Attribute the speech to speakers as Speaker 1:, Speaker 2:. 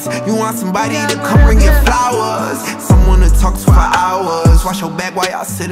Speaker 1: You want somebody to come bring you flowers, someone to talk to for hours. Watch your back while y'all sit